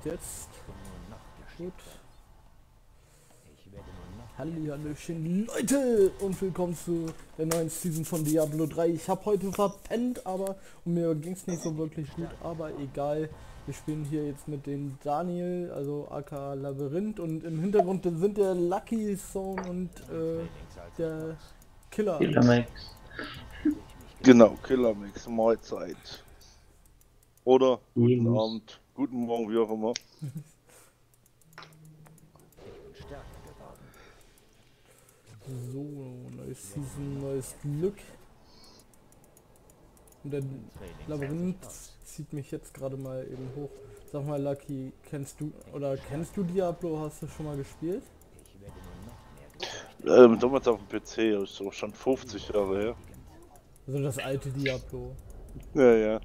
jetzt. Gut. Hallihallöchen Leute und willkommen zu der neuen Season von Diablo 3. Ich habe heute verpennt, aber und mir ging es nicht so wirklich gut, aber egal. Wir spielen hier jetzt mit dem Daniel, also aka Labyrinth, und im Hintergrund sind der Lucky Zone und der Killer. Killermax. Genau, Killermix, Mahlzeit. Oder guten Servus. Abend, guten Morgen, wie auch immer. So, neues Season, neues Glück. Und der Labyrinth zieht mich jetzt gerade mal eben hoch. Sag mal, Lucky, kennst du Diablo? Hast du schon mal gespielt? Damals auf dem PC, ist so schon 50 Jahre her. Also das alte Diablo. Ja, ja.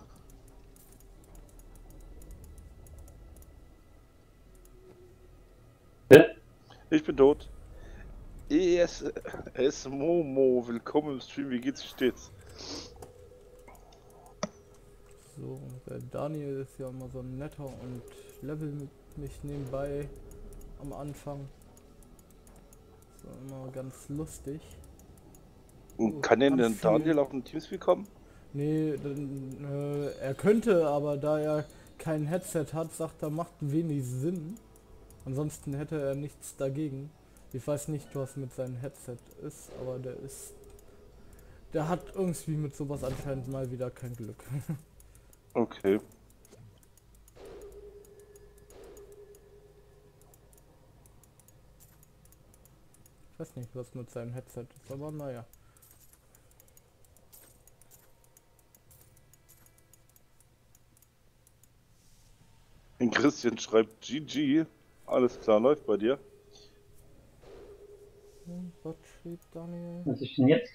Ja, Ich bin tot. ESS Momo, willkommen im Stream, wie geht's, wie steht's? So, der Daniel ist ja immer so netter und levelt mich nebenbei am Anfang. So immer ganz lustig. Und kann denn ganz der viel. Daniel auf ein Teamspeak kommen? Nee, er könnte, aber da er kein Headset hat, sagt er, macht wenig Sinn. Ansonsten hätte er nichts dagegen. Ich weiß nicht, was mit seinem Headset ist, aber der hat irgendwie mit sowas anscheinend mal wieder kein Glück. Okay. Ich weiß nicht, was mit seinem Headset ist, aber naja. Den Christian schreibt GG. Alles klar, läuft bei dir. Was schrieb Daniel? was ist denn jetzt?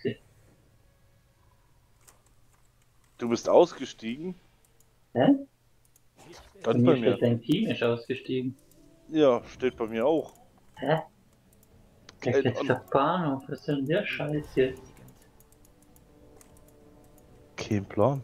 Du bist ausgestiegen? Hä? Bei Stand mir bei mir. steht, dein Team ist ausgestiegen. Ja, steht bei mir auch. Hä? Der Keine letzte Ahnung. Bahnhof, was ist denn der Scheiß jetzt? Kein Plan.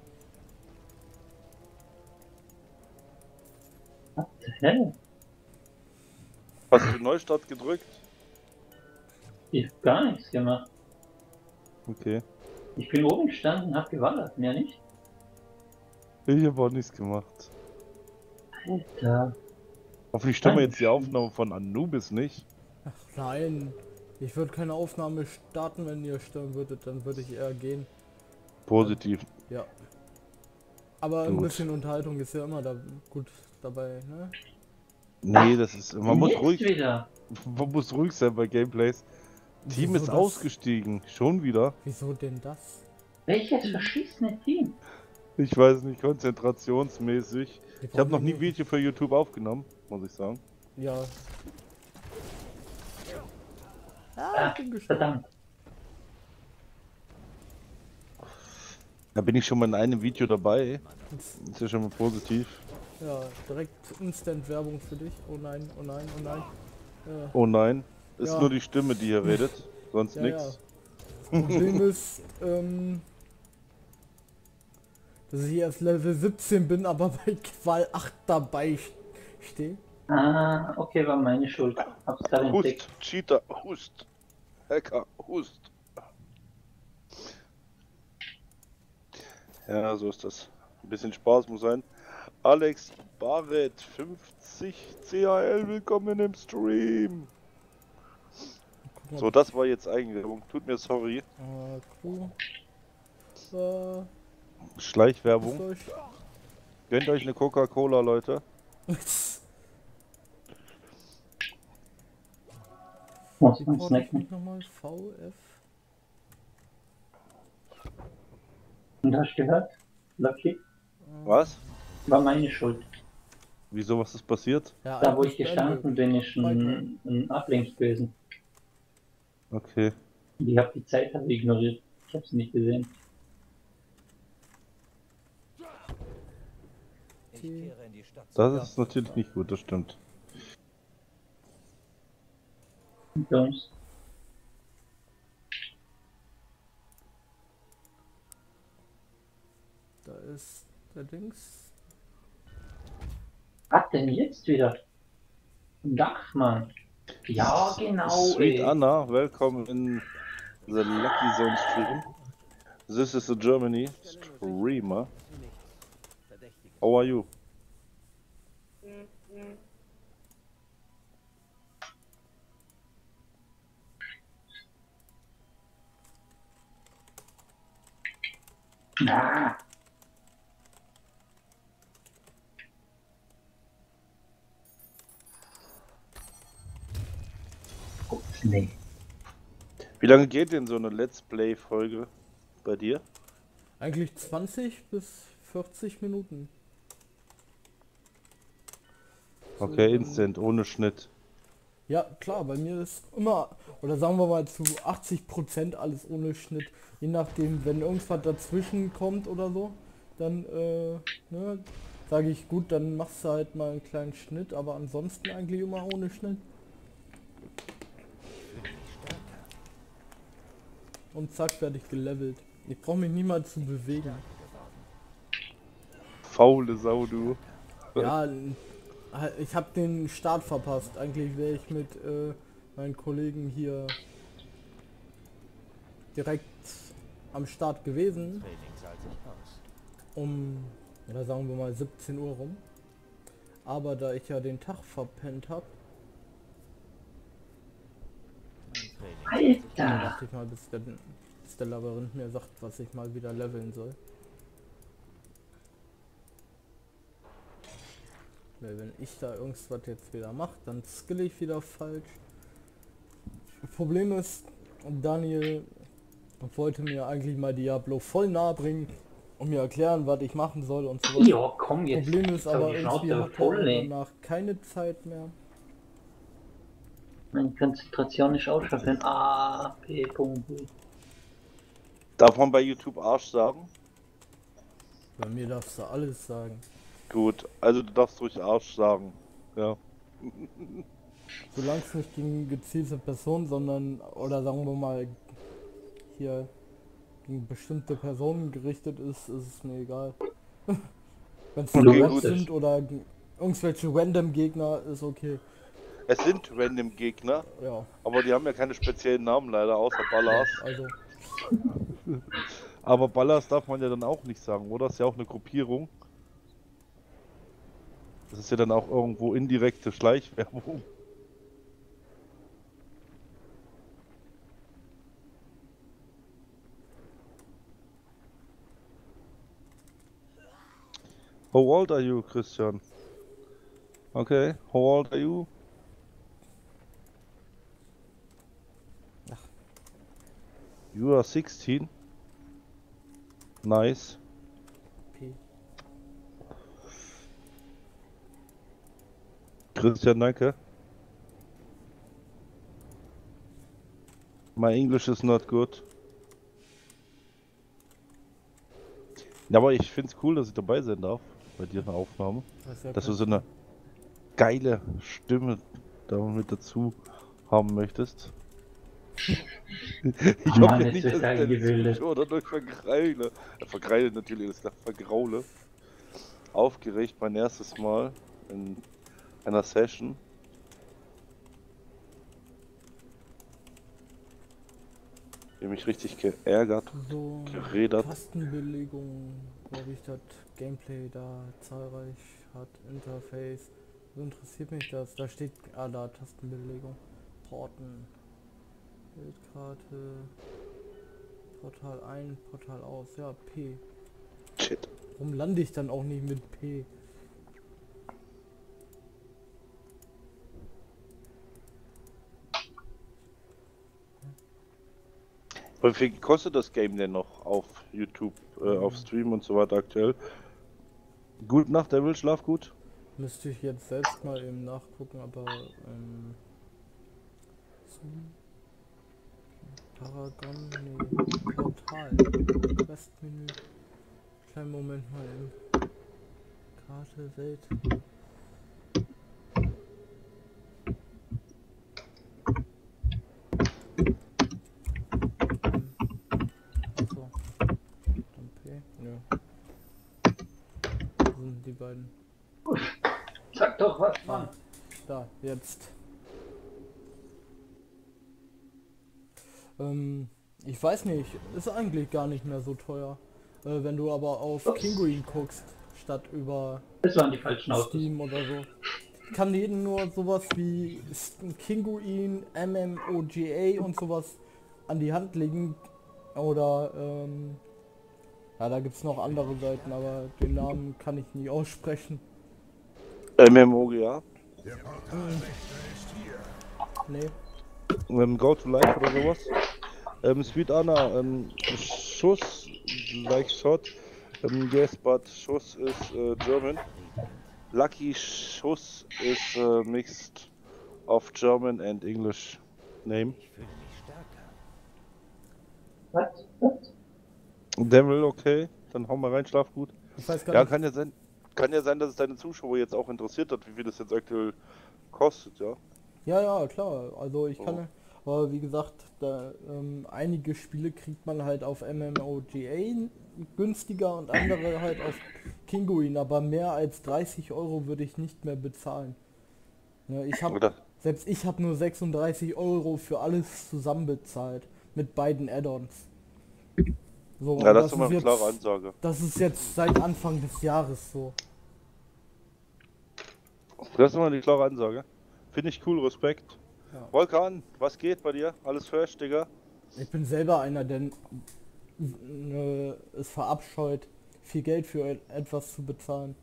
Hä? Hast du Neustart gedrückt? Ich hab gar nichts gemacht. Okay. Ich bin oben gestanden, hab gewartet, mehr nicht. Ich habe auch nichts gemacht. Alter. Hoffentlich stören wir jetzt die Dankeschön. Aufnahme von Anubis nicht. Ach nein, ich würde keine Aufnahme starten, wenn ihr stören würdet, dann würde ich eher gehen. Positiv. Ja. Aber ein Gut. bisschen Unterhaltung ist ja immer da gut dabei, ne? Nee, das ist. Man muss Jetzt ruhig. wieder. Man muss ruhig sein bei Gameplays. Team Wieso ist das? ausgestiegen. Schon wieder. Wieso denn das? Welches verschissene Team? Ich weiß nicht, konzentrationsmäßig. Die Ich habe brauchen noch wir nie nicht- Video für YouTube aufgenommen, muss ich sagen. Ja. Ah, Ich bin gespannt. verdammt. Da bin ich schon mal in einem Video dabei. Ist ja schon mal positiv. Ja, direkt Instant Werbung für dich. Oh nein, oh nein, oh nein. Oh nein. Ist Ja. nur die Stimme, die hier redet. Sonst Ja, nichts. Das Problem ist, dass ich erst Level 17 bin, aber bei Qual 8 dabei stehe. Ah, okay, war meine Schuld. Hab's gerade entdeckt. Hust, Cheater, Hust. Hacker, Hust. Ja, so ist das. Ein bisschen Spaß muss sein. Alex Barrett, 50 CHL, willkommen im Stream. Gucken, So, ob das war jetzt Eigenwerbung. Tut mir sorry. Crew. Schleichwerbung. Durch. Gönnt euch eine Coca-Cola, Leute. Muss Wie man konnte ich snacken. mich nochmal? VF. Und hast du gehört? Lucky? Was? War meine Schuld. Wieso, was ist passiert? Ja, Da wo ich eigentlich gestanden bin, ist ein Ablenk gewesen. Okay. Und ich habe die Zeit aber ignoriert. Ich habe sie nicht gesehen. Das ist natürlich nicht gut, das stimmt. Und sonst. Da ist der Dings. Was denn jetzt wieder? Dach, Mann. Ja, genau, Sweet ey. Anna, welcome in the Lucky Zone stream. This is the Germany streamer. How are you? Na. Ups, nee. Wie lange geht denn so eine Let's Play Folge bei dir? Eigentlich 20 bis 40 Minuten. So, Okay, instant, ohne Schnitt. Ja, klar, bei mir ist immer, oder sagen wir mal zu 80% alles ohne Schnitt. Je nachdem, wenn irgendwas dazwischen kommt oder so, dann ne, sage ich gut, dann machst du halt mal einen kleinen Schnitt, aber ansonsten eigentlich immer ohne Schnitt. Und zack, werde ich gelevelt. Ich brauche mich niemals zu bewegen. Faule Sau, du. Ja, ich habe den Start verpasst. Eigentlich wäre ich mit meinen Kollegen hier direkt am Start gewesen. Um, oder sagen wir mal 17 Uhr rum. Aber da ich ja den Tag verpennt habe, Alter. dachte ich mal, bis der Labyrinth mir sagt, was ich mal wieder leveln soll. Weil wenn ich da irgendwas jetzt wieder mache, dann skill ich wieder falsch. Das Problem ist, Daniel wollte mir eigentlich mal Diablo voll nahe bringen und mir erklären, was ich machen soll und sowas. Ja, komm jetzt. Problem ist Sag aber die irgendwie Schnauze hat voll, er ey. danach keine Zeit mehr. Meine Konzentration ist ausschalten. Ah, P. -P. Darf man bei YouTube Arsch sagen? Bei mir darfst du alles sagen. Gut, also du darfst ruhig Arsch sagen. Ja. Solange es nicht gegen gezielte Personen, sondern, oder sagen wir mal, hier gegen bestimmte Personen gerichtet ist, ist es mir egal. Wenn es Okay, Bots gut. sind oder irgendwelche random Gegner, ist okay. Es sind random Gegner, Ja, aber die haben ja keine speziellen Namen leider, außer Ballas. also, Aber Ballas darf man ja dann auch nicht sagen, oder? Das ist ja auch eine Gruppierung. Das ist ja dann auch irgendwo indirekte Schleichwerbung. How old are you, Christian? Okay, how old are you? You are 16. Nice. P. Christian, danke. My English is not good. Ja, aber ich finde es cool, dass ich dabei sein darf bei dir in der Aufnahme. Das ist ja Dass du kein- so eine geile Stimme da mit dazu haben möchtest. Ich Mann, hoffe jetzt nicht, wird dass ich er deine gebildet. Zuschauer dadurch vergreile. Vergreile natürlich, das ist vergraule. Aufgeregt, mein erstes Mal in einer Session. Ich habe mich richtig geärgert, So, geredet. Tastenbelegung, glaube ich, das Gameplay da zahlreich hat, Interface. So interessiert mich das. Da steht, da Tastenbelegung, Porten, Bildkarte, Portal ein, Portal aus, ja, P. Shit. Warum lande ich dann auch nicht mit P? Wie viel kostet das Game denn noch auf YouTube, auf Stream und so weiter aktuell? Gute Nacht, Devil, schlaf gut. Müsste ich jetzt selbst mal eben nachgucken, aber Paragon, nee, Portal, Questmenü, kleinen Moment mal eben. Karte, Welt. So, dann P, ja. Das sind die beiden. Zack. doch, was, Mann? Da, jetzt. Ich weiß nicht, ist eigentlich gar nicht mehr so teuer. Wenn du aber auf Ups. Kinguin guckst, statt über Das waren die falschen Autos. Steam oder so. Ich kann jeden nur sowas wie Kinguin, MMOGA und sowas an die Hand legen. Oder, ja, da gibt es noch andere Seiten, aber den Namen kann ich nie aussprechen. MMOGA? Nee. Go to Life oder sowas? Sweet Anna, Schuss, like shot. Yes, but Schuss is German. Lucky Schuss is mixed of German and English name. Was? Devil, okay. Dann hau mal rein, schlaf gut. Ich weiß gar Ja, nicht. kann ja sein, dass es deine Zuschauer jetzt auch interessiert hat, wie viel das jetzt aktuell kostet, ja. Ja, klar. Also ich kann, Oh. aber wie gesagt, da, einige Spiele kriegt man halt auf MMOGA günstiger und andere halt auf Kinguin, aber mehr als 30 Euro würde ich nicht mehr bezahlen. Ne, Oder? selbst ich habe nur 36 Euro für alles zusammen bezahlt, mit beiden Add-ons. So, Ja, und das ist doch mal eine klare jetzt, Ansage. das ist jetzt seit Anfang des Jahres so. Das ist immer eine klare Ansage. Finde ich cool, Respekt. Ja. Volkan, was geht bei dir? Alles fresh, Digga? Ich bin selber einer, der es verabscheut, viel Geld für etwas zu bezahlen.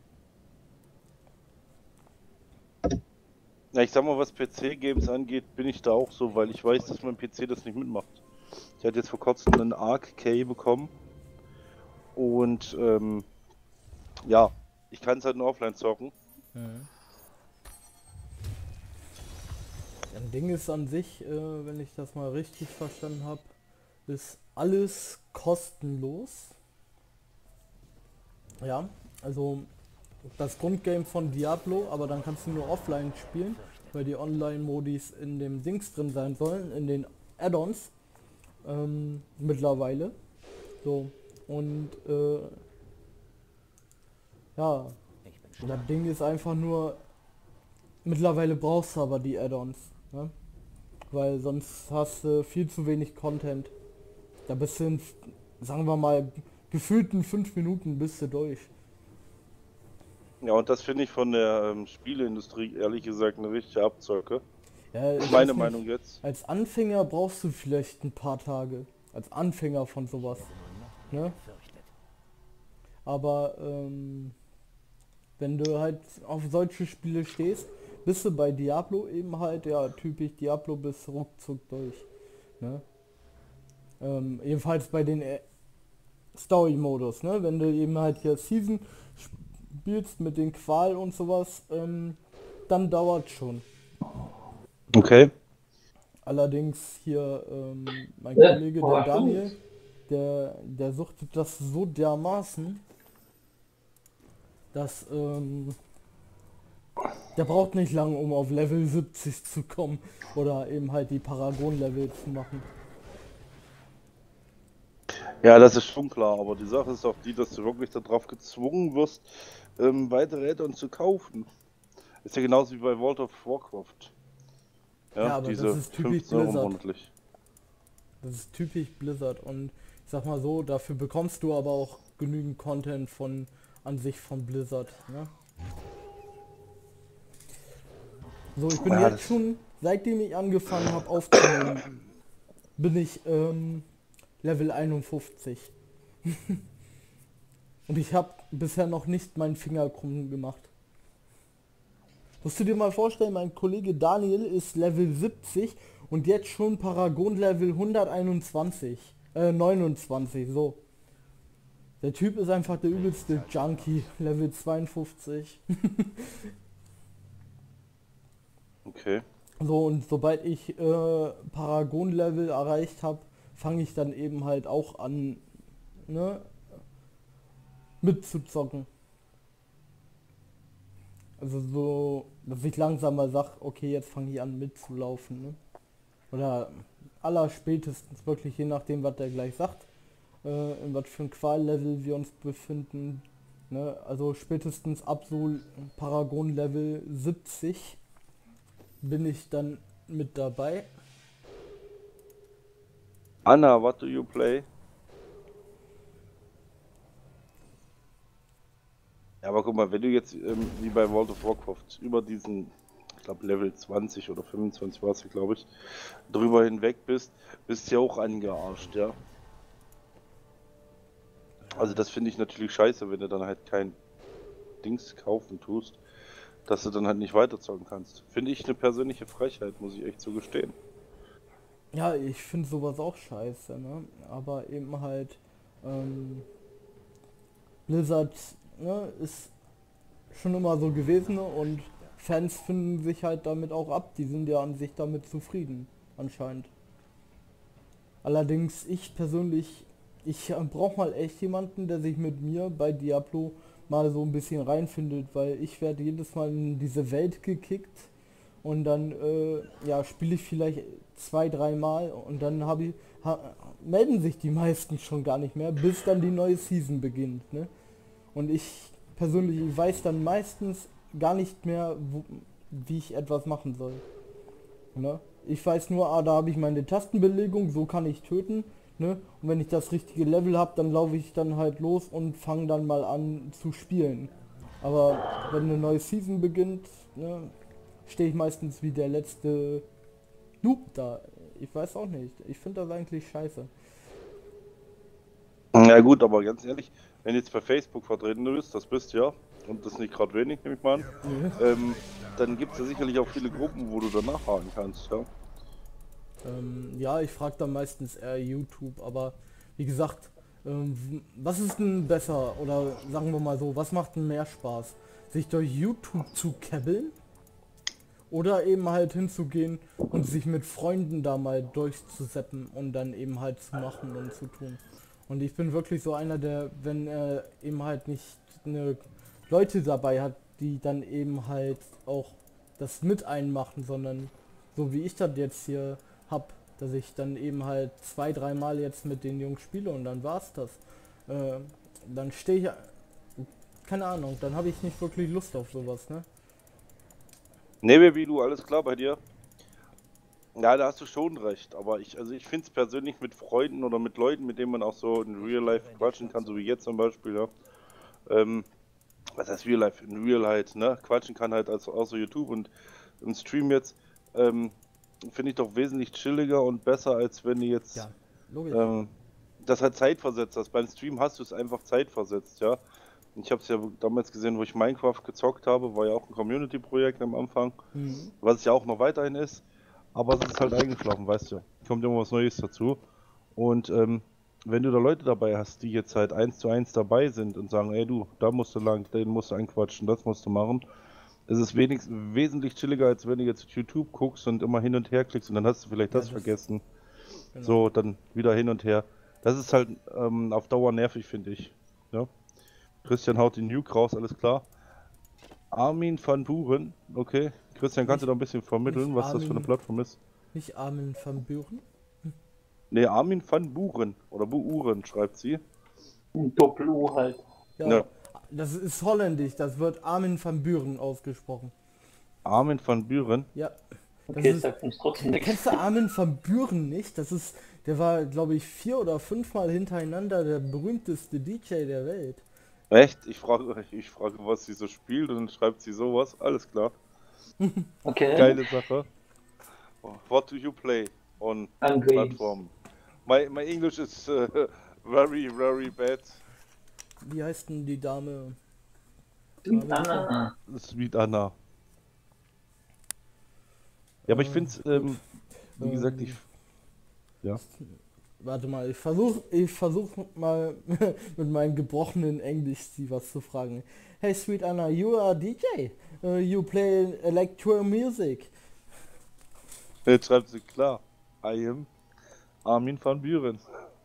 Ja, ich sag mal, was PC-Games angeht, bin ich da auch so, weil ich weiß, dass mein PC das nicht mitmacht. Ich hatte jetzt vor kurzem einen Arc Key bekommen und ja, ich kann es halt nur offline zocken. Ein Ding ist an sich, wenn ich das mal richtig verstanden habe, ist alles kostenlos. Ja, also das Grundgame von Diablo, aber dann kannst du nur offline spielen, weil die Online-Modis in dem Dings drin sein sollen, in den Add-ons mittlerweile. So, und ja, das Ding ist einfach nur, mittlerweile brauchst du aber die Add-ons, ne? Weil sonst hast du viel zu wenig Content. Da bist du in, sagen wir mal, gefühlten 5 Minuten bist du durch. Ja, und das finde ich von der Spieleindustrie ehrlich gesagt eine richtige Abzocke. Ja, ich weiß Meine nicht, Meinung jetzt. als Anfänger brauchst du vielleicht ein paar Tage. Als Anfänger von sowas. Ne? Aber wenn du halt auf solche Spiele stehst, bist du bei Diablo eben halt, ja, typisch Diablo bis ruckzuck durch. Ne? Ebenfalls bei den Story-Modus, ne? Wenn du eben halt hier Season spielst mit den Qual und sowas, dann dauert schon. Okay. Allerdings hier mein Ja, Kollege, der aber Daniel, der suchtet das so dermaßen, dass der braucht nicht lange, um auf Level 70 zu kommen oder eben halt die Paragon-Level zu machen. Ja, das ist schon klar, aber die Sache ist auch die, dass du wirklich darauf gezwungen wirst, weitere Add-ons zu kaufen. Ist ja genauso wie bei World of Warcraft. Ja, aber diese das ist typisch 15 Euro Blizzard. monatlich. Das ist typisch Blizzard und ich sag mal so, dafür bekommst du aber auch genügend Content von an sich von Blizzard. Ne? So, ich bin Ja, jetzt schon, seitdem ich angefangen habe aufzunehmen, bin ich Level 51. Und ich habe bisher noch nicht meinen Finger krumm gemacht. Musst du dir mal vorstellen, mein Kollege Daniel ist Level 70 und jetzt schon Paragon Level 121. 29, so. Der Typ ist einfach der übelste Junkie, Level 52. Okay. So, und sobald ich Paragon Level erreicht habe, fange ich dann eben halt auch an, ne, mitzuzocken. Also so, dass ich langsam mal sag, okay, jetzt fange ich an mitzulaufen, ne? Oder allerspätestens wirklich, je nachdem, was der gleich sagt, in was für ein Qual-Level wir uns befinden, Ne? Also spätestens ab so Paragon Level 70 bin ich dann mit dabei. Anna, what do you play? Ja, aber guck mal, wenn du jetzt wie bei World of Warcraft über diesen, ich glaube Level 20 oder 25 war es, glaube ich, drüber hinweg bist du ja auch angearscht, ja. Also das finde ich natürlich scheiße, wenn du dann halt kein Dings kaufen tust, dass du dann halt nicht weiterzocken kannst. Finde ich eine persönliche Frechheit, muss ich echt so gestehen. Ja, ich finde sowas auch scheiße, ne? Aber eben halt Blizzard, ne, ist schon immer so gewesen, ne? Und Fans finden sich halt damit auch ab. Die sind ja an sich damit zufrieden, anscheinend. Allerdings ich persönlich, ich brauche mal echt jemanden, der sich mit mir bei Diablo mal so ein bisschen reinfindet, weil ich werde jedes Mal in diese Welt gekickt und dann ja, spiele ich vielleicht 2, 3 Mal und dann melden sich die meisten schon gar nicht mehr, bis dann die neue Season beginnt. Ne? Und ich persönlich weiß dann meistens gar nicht mehr, wie ich etwas machen soll. Ne? Ich weiß nur, da habe ich meine Tastenbelegung, so kann ich töten. Ne? Und wenn ich das richtige Level habe, dann laufe ich dann halt los und fange dann mal an zu spielen. Aber wenn eine neue Season beginnt, ne, stehe ich meistens wie der letzte Noob da. Ich weiß auch nicht. Ich finde das eigentlich scheiße. Ja gut, aber ganz ehrlich, wenn du jetzt bei Facebook vertreten bist, das bist du ja, und das nicht gerade wenig, nehme ich mal an, dann gibt es ja sicherlich auch viele Gruppen, wo du danach haken kannst, ja. Ja, ich frage dann meistens eher YouTube, aber wie gesagt, was ist denn besser? Oder sagen wir mal so, was macht denn mehr Spaß? Sich durch YouTube zu kebbeln? Oder eben halt hinzugehen und sich mit Freunden da mal durchzuseppen und dann eben halt zu machen und zu tun. Und ich bin wirklich so einer, der, wenn er eben halt nicht eine Leute dabei hat, die dann eben halt auch das mit einmachen, sondern so wie ich das jetzt hier hab, dass ich dann eben halt 2, 3 Mal jetzt mit den Jungs spiele und dann war's das. Dann stehe ich, keine Ahnung, dann habe ich nicht wirklich Lust auf sowas, ne? Nee, Baby, du, alles klar bei dir? Ja, da hast du schon recht, aber ich finde es persönlich mit Freunden oder mit Leuten, mit denen man auch so in Real Life quatschen kann, so wie jetzt zum Beispiel, ja. Was heißt Real Life? In Real halt, ne? Quatschen kann halt als außer YouTube und im Stream jetzt, finde ich doch wesentlich chilliger und besser, als wenn du jetzt Ja, logisch. das halt zeitversetzt hast. Beim Stream hast du es einfach zeitversetzt, ja. Ich habe es ja damals gesehen, wo ich Minecraft gezockt habe, war ja auch ein Community-Projekt am Anfang, was es ja auch noch weiterhin ist. Aber es ist halt eingeschlafen, weißt du. Kommt immer was Neues dazu. Und wenn du da Leute dabei hast, die jetzt halt 1:1 dabei sind und sagen, ey du, da musst du lang, den musst du anquatschen, das musst du machen, ist es wesentlich chilliger, als wenn du jetzt YouTube guckst und immer hin und her klickst und dann hast du vielleicht das vergessen. Genau. So, dann wieder hin und her. Das ist halt auf Dauer nervig, finde ich. Ja? Christian haut den Nuke raus, alles klar. Armin van Buren, okay. Christian, kannst du da ein bisschen vermitteln, was das für eine Plattform ist? Nicht Armin van Buren? Ne, Armin van Buren oder Buuren schreibt sie. Doppel-U halt. Ja, Ja. das ist holländisch, das wird Armin van Buren ausgesprochen. Armin van Buren? Ja. Okay, ist, sagt uns trotzdem nichts. kennst du Armin van Buren nicht? Der war, glaube ich, 4 oder 5 Mal hintereinander der berühmteste DJ der Welt. Echt? Ich frage, was sie so spielt und dann schreibt sie sowas. Alles klar. Okay. Geile Sache. What do you play on Games. platform? My English is very, very bad. Wie heißt denn die Dame? Anna. Sweet Anna. Ja, aber ich finde es, wie gesagt, ja. Warte mal, ich versuch mal mit meinem gebrochenen Englisch sie was zu fragen. Hey Sweet Anna, you are DJ. You play electro music. Jetzt schreibt sie klar. I am Armin van Buren.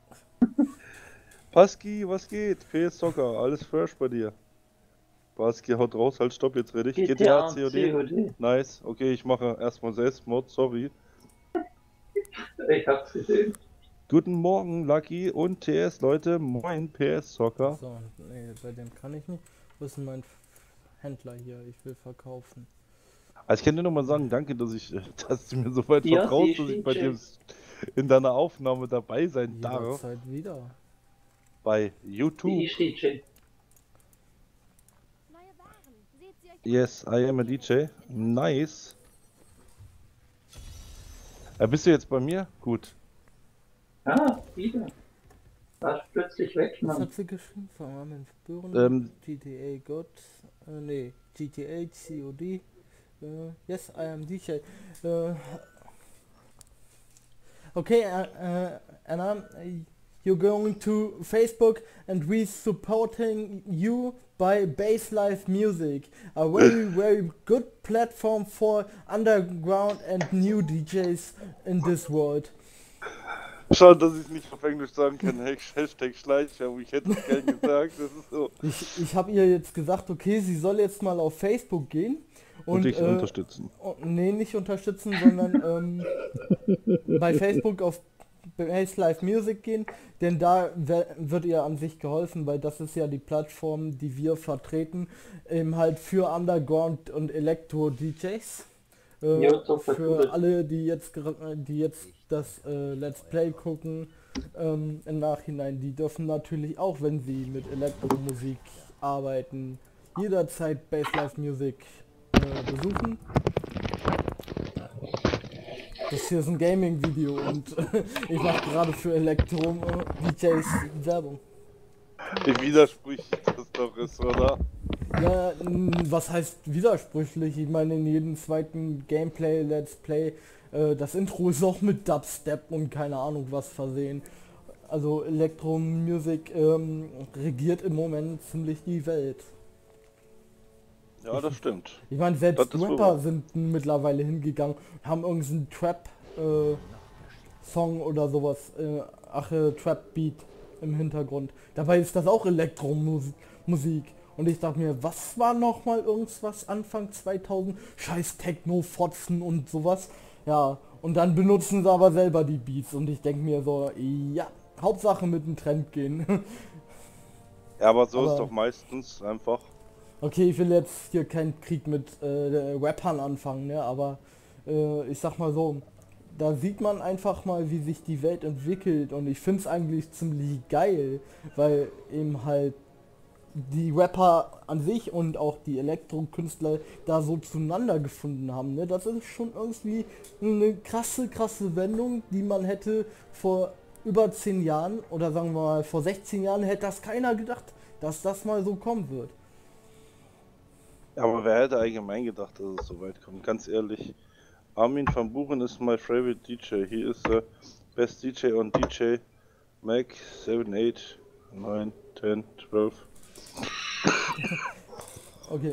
Paski, was geht? PS Soccer, alles fresh bei dir. Paski, haut raus, halt stopp, jetzt rede ich. GTA, COD. Nice, okay, ich mache erstmal Selbstmord, sorry. Ich hab's gesehen. Guten Morgen, Lucky und TS, Leute. Moin, PS Soccer. So, nee, bei dem kann ich nicht. Wo ist denn mein Händler hier? Ich will verkaufen. Also ich kann dir nur mal sagen, danke, dass du mir so weit Ja, vertraust, die dass ich steht bei dir schon. in deiner Aufnahme dabei sein darf. Jederzeit wieder. Bei YouTube. Die DJ. Yes, I am a DJ. Nice. Bist du jetzt bei mir? Gut. Ah, wieder. Warst plötzlich weg, Was Mann. hat sie geschrieben? Verarmen spüren. GTA God. Nee, GTA COD. Yes, I am DJ. Okay, Anna, you're going to Facebook and we supporting you by Bass Live Music, a very good platform for underground and new DJs in this world. Schade, dass ich nicht auf Englisch sagen kann. Hashtag Schleicher, aber ich hätte es gern gesagt. Das ist so. Ich habe ihr jetzt gesagt, okay, sie soll jetzt mal auf Facebook gehen Und dich unterstützen. Nee, nicht unterstützen, sondern bei Facebook auf Bass Live Music gehen, denn da wird ihr an sich geholfen, weil das ist ja die Plattform, die wir vertreten, eben halt für Underground und Elektro-DJs. Ja, so Für vertut. alle, die jetzt das Let's Play gucken, im Nachhinein, die dürfen natürlich auch, wenn sie mit Elektromusik arbeiten, jederzeit Bass Live Music besuchen. Das hier ist ein Gaming-Video und ich mache gerade für Elektro-DJs Werbung. Wie widersprüchlich das doch ist, oder? Ja, was heißt widersprüchlich? Ich meine, in jedem zweiten Gameplay, Let's Play, das Intro ist auch mit Dubstep und keine Ahnung was versehen. Also Elektromusik regiert im Moment ziemlich die Welt. Ja, das stimmt. Ich meine, selbst Das ist wohl Rapper wahr. sind mittlerweile hingegangen, haben irgendeinen Trap-Song oder sowas, Trap-Beat im Hintergrund. Dabei ist das auch Elektromusik. Und ich dachte mir, was war nochmal irgendwas Anfang 2000? Scheiß Techno-Fotzen und sowas. Ja, und dann benutzen sie aber selber die Beats. Und ich denke mir so, ja, Hauptsache mit dem Trend gehen. Ja, aber so Aber- ist doch meistens einfach. Okay, ich will jetzt hier keinen Krieg mit Rappern anfangen, ne? Aber ich sag mal so, da sieht man einfach mal, wie sich die Welt entwickelt und ich finde es eigentlich ziemlich geil, weil eben halt die Rapper an sich und auch die Elektrokünstler da so zueinander gefunden haben, ne? Das ist schon irgendwie eine krasse Wendung, die man hätte vor über 10 Jahren oder sagen wir mal vor 16 Jahren hätte das keiner gedacht, dass das mal so kommen wird. Ja, aber wer hätte allgemein gedacht, dass es so weit kommt? Ganz ehrlich. Armin van Buren is my favorite DJ. He is the best DJ on DJ Mac 7, 8, 9, 10, 12. Okay.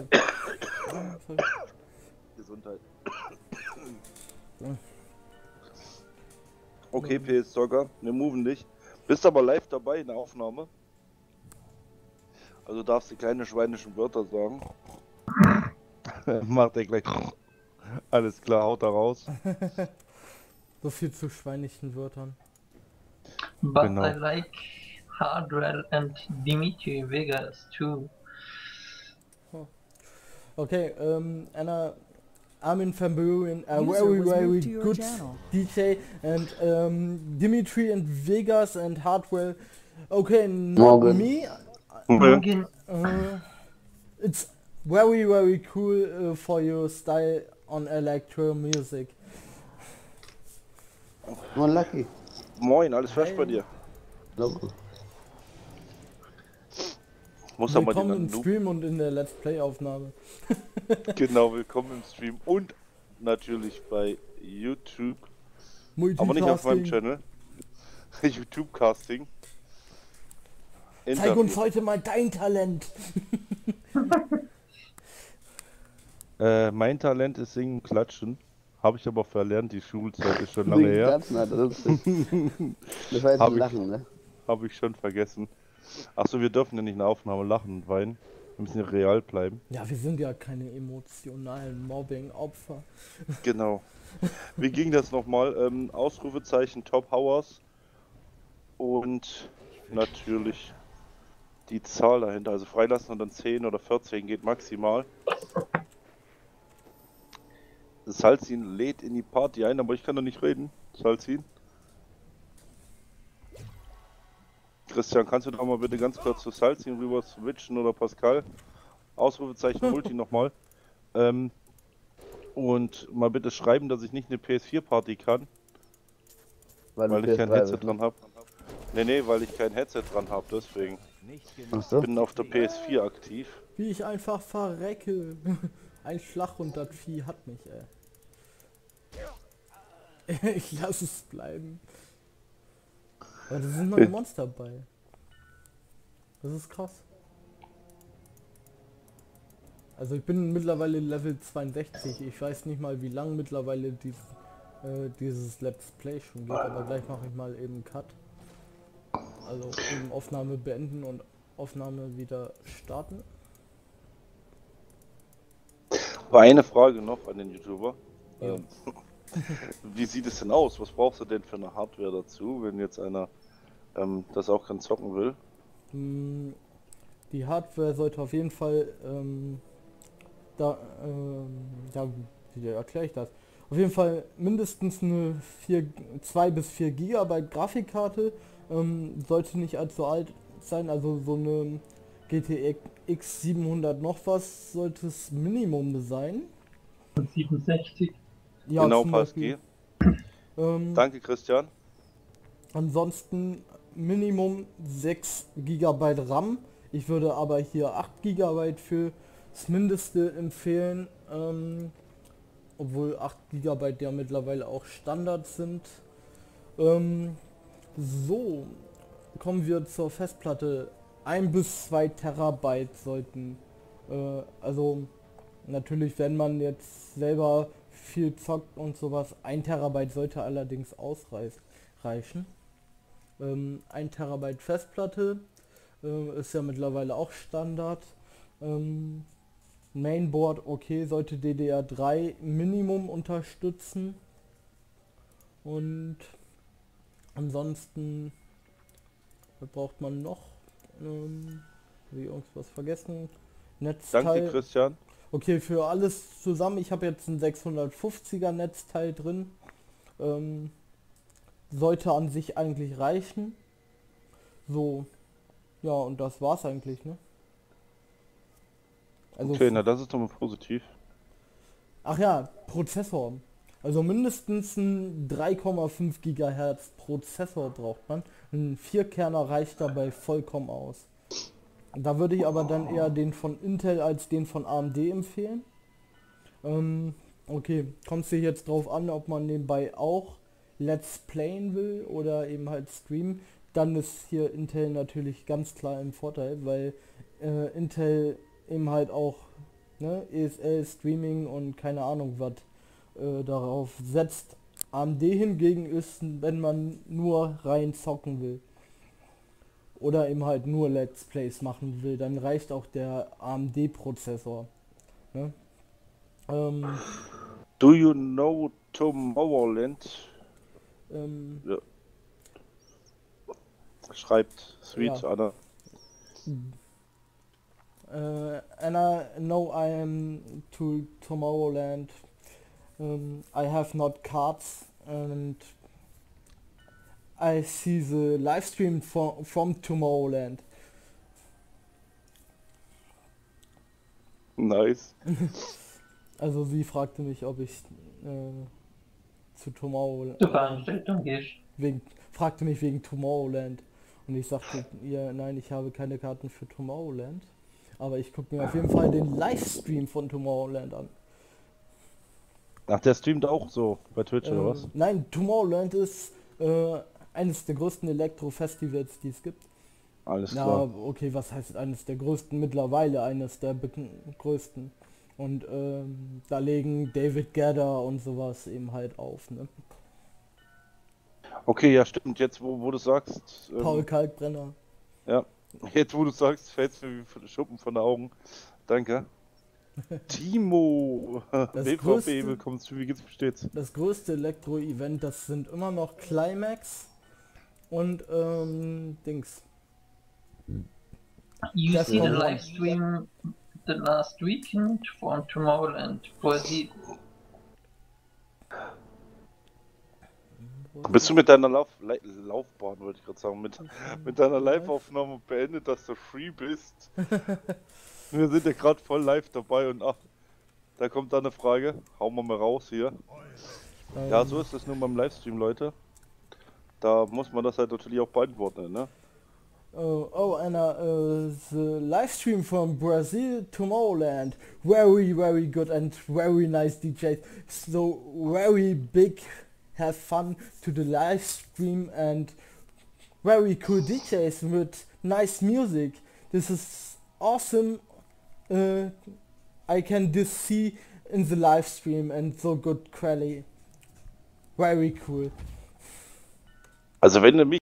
Gesundheit. Ja. Okay, PS Soccer, wir moven dich. Bist aber live dabei in der Aufnahme. Also darfst du keine schweinischen Wörter sagen. Macht er gleich. Alles klar, haut da raus. So viel zu schweinischen Wörtern. But Genau. I like Hardwell and Dimitri Vegas too. Okay, Anna, Armin van Buuren, a User was very moved to your good channel. DJ, and Dimitri and Vegas and Hardwell. Okay, not Morgan. me. Morgen. It's very cool for your style on electro music. Moin Lucky. Moin, alles fresh Hey. bei dir? Loco. Muss aber mal Willkommen den im Noob. Stream und in der Let's Play Aufnahme. Genau, willkommen im Stream und natürlich bei YouTube, aber nicht auf meinem Multitasking. Channel. YouTube Casting. Zeig uns heute mal dein Talent. Mein Talent ist Singen, Klatschen. Habe ich aber verlernt, die Schulzeit ist schon lange Wegen her. Katzen, Alter, das war jetzt Hab ein ich. Lachen, ne? Habe ich schon vergessen. Achso, wir dürfen ja nicht in der Aufnahme lachen und weinen. Wir müssen ja real bleiben. Ja, wir sind ja keine emotionalen Mobbing-Opfer. Genau. Wie ging das nochmal? Ausrufezeichen Top Hours und natürlich die Zahl dahinter. Also freilassen und dann 10 oder 14 geht maximal. Salzin lädt in die Party ein, aber ich kann doch nicht reden. Salzin. Christian, kannst du da mal bitte ganz kurz zu Salzin rüber switchen oder Pascal? Ausrufezeichen Multi nochmal. Und mal bitte schreiben, dass ich nicht eine PS4-Party kann, weil ich kein Headset dran habe. Nee, weil ich kein Headset dran habe, deswegen. Achso. Bin auf der PS4 aktiv. Wie ich einfach verrecke. Ein Schlag und das Vieh hat mich, ey. Ich lass es bleiben. Aber da sind noch Monster bei. Das ist krass. Also ich bin mittlerweile Level 62. Ich weiß nicht mal, wie lang mittlerweile dieses Let's Play schon geht, aber gleich mache ich mal eben Cut. Also eben Aufnahme beenden und Aufnahme wieder starten. Aber eine Frage noch an den YouTuber. Ja. Wie sieht es denn aus? Was brauchst du denn für eine Hardware dazu, wenn jetzt einer das auch kann zocken will? Die Hardware sollte auf jeden Fall wie erkläre ich das? Auf jeden Fall mindestens eine 2 bis 4 Gigabyte Grafikkarte, sollte nicht allzu alt sein, also so eine GTX 700 noch was sollte es Minimum sein. Und 67. Ja, Genau, zum Pascal. Beispiel. Danke, Christian. Ansonsten Minimum 6 GB RAM. Ich würde aber hier 8 GB für das Mindeste empfehlen, obwohl 8 GB ja mittlerweile auch Standard sind. So, kommen wir zur Festplatte. 1 bis 2 Terabyte sollten, also natürlich, wenn man jetzt selber viel zockt und sowas, 1 Terabyte sollte allerdings ausreichen. 1 Terabyte Festplatte ist ja mittlerweile auch Standard. Mainboard, okay, sollte DDR3 Minimum unterstützen. Und ansonsten, was braucht man noch? Habe ich irgendwas vergessen? Netzteil. Danke, Christian. Okay, für alles zusammen, ich habe jetzt ein 650er Netzteil drin. Sollte an sich eigentlich reichen. So, ja, und das war's eigentlich, ne? Also, Okay, na das ist doch mal positiv. ach ja, Prozessor. Also mindestens ein 3,5 GHz Prozessor braucht man. Ein 4-Kerner reicht dabei vollkommen aus. Da würde ich aber dann eher den von Intel als den von AMD empfehlen. Okay, kommt es jetzt drauf an, ob man nebenbei auch Let's Playen will oder eben halt streamen. Dann ist hier Intel natürlich ganz klar im Vorteil, weil Intel eben halt auch, ne, ESL, Streaming und keine Ahnung was darauf setzt. AMD hingegen ist, wenn man nur rein zocken will oder eben halt nur Let's Plays machen will, dann reicht auch der AMD Prozessor. Ne? Do you know Tomorrowland? Ja. Schreibt Sweet Ja. Anna. And I know I am to Tomorrowland. I have not cards and I see the live stream from Tomorrowland. Nice. Also sie fragte mich, ob ich zu Tomorrowland Zur Veranstaltung gehst. fragte mich wegen Tomorrowland und ich sagte ihr, nein, ich habe keine Karten für Tomorrowland, aber ich gucke mir auf jeden Fall den Livestream von Tomorrowland an. Ach, der streamt auch so bei Twitch oder was? Nein, Tomorrowland ist eines der größten Elektro-Festivals, die es gibt. Alles Ja, klar. okay, was heißt eines der größten? Mittlerweile eines der größten. Und da legen David Guetta und sowas eben halt auf, ne? Okay, ja stimmt. Jetzt wo du sagst, Paul Kalkbrenner. ja, jetzt wo du sagst, fällt's mir wie von Schuppen von den Augen. Danke. Timo, WVP, größte- willkommen zu Wie geht's, wie steht's? Das größte Elektro-Event, das sind immer noch Climax. Und Dings. You That's see the the one. live stream the last weekend from Tomorrowland Brazil. Bist du mit deiner Laufbahn, wollte ich gerade sagen, mit deiner Live-Aufnahme beendet, dass du free bist? Wir sind ja gerade voll live dabei und ach, da kommt da eine Frage. Hauen wir mal raus hier. Ja, so ist es nun beim Livestream, Leute. Da muss man das halt natürlich auch beantworten, ne? The live stream from Brazil Tomorrowland, very good and very nice DJs, so very big, have fun to the live stream and very cool DJs with nice music. This is awesome. I can just see in the live stream and so good quality. Very cool. Also wenn du mich